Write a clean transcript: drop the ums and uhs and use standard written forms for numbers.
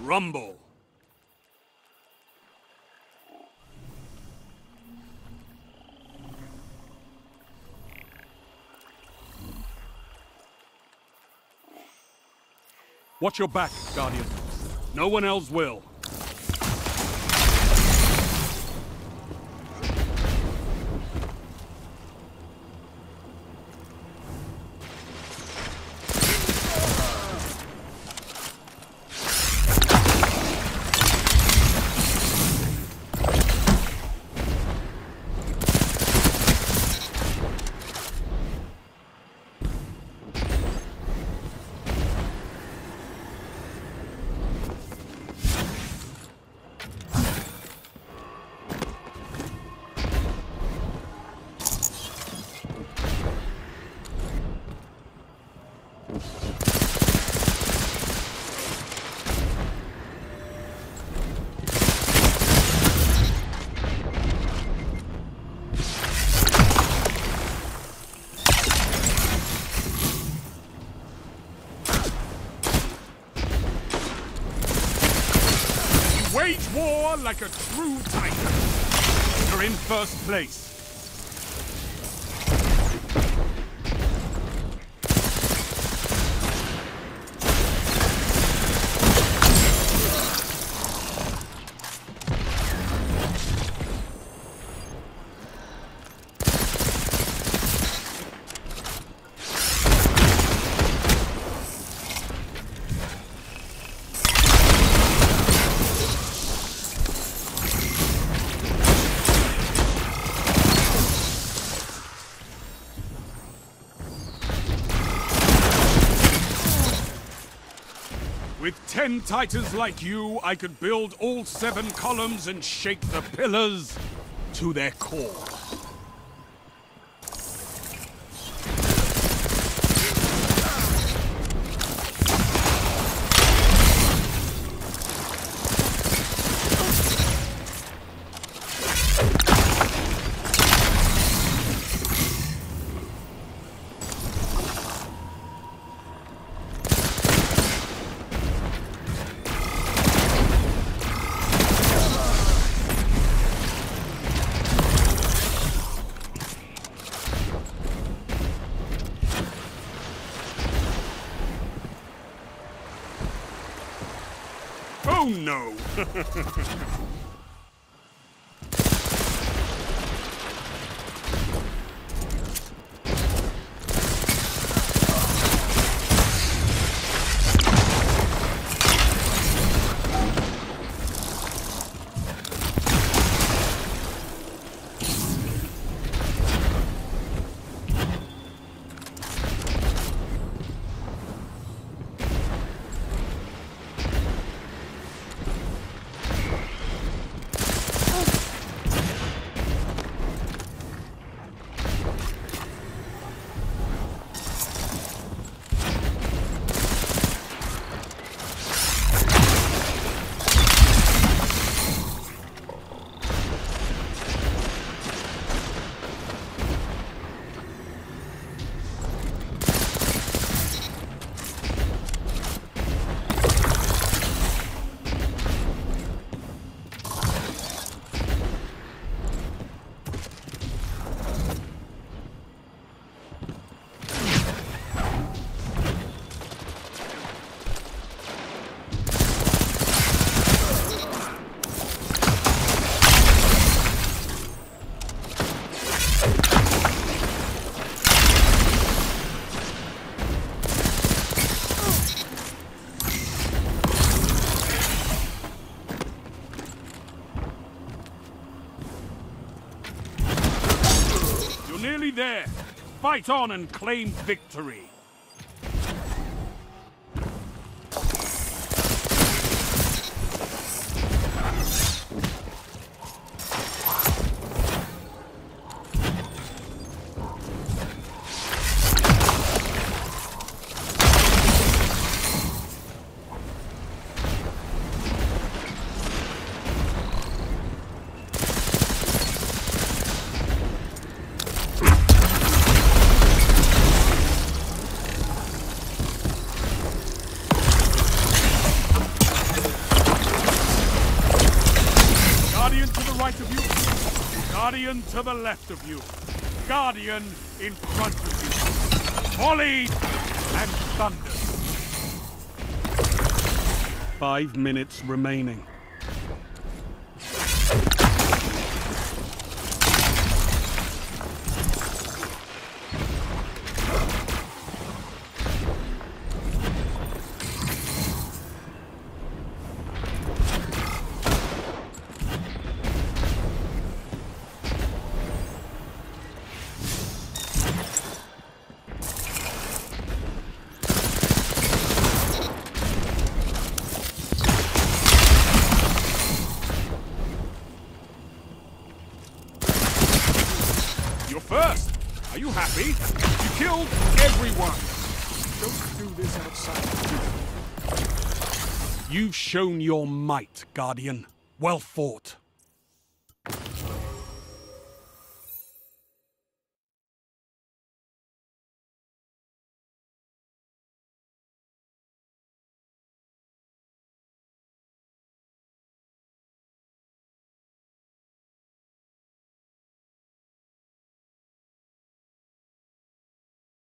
Rumble. Watch your back, Guardian. No one else will. Wage war like a true titan. You're in first place. With 10 titans like you, I could build all 7 columns and shake the pillars to their core. Oh no! Nearly there. Fight on and claim victory. Guardian to the left of you. Guardian in front of you. Volley and thunder. 5 minutes remaining. You're first. Are you happy? You killed everyone. Don't do this outside. You've shown your might, Guardian. Well fought.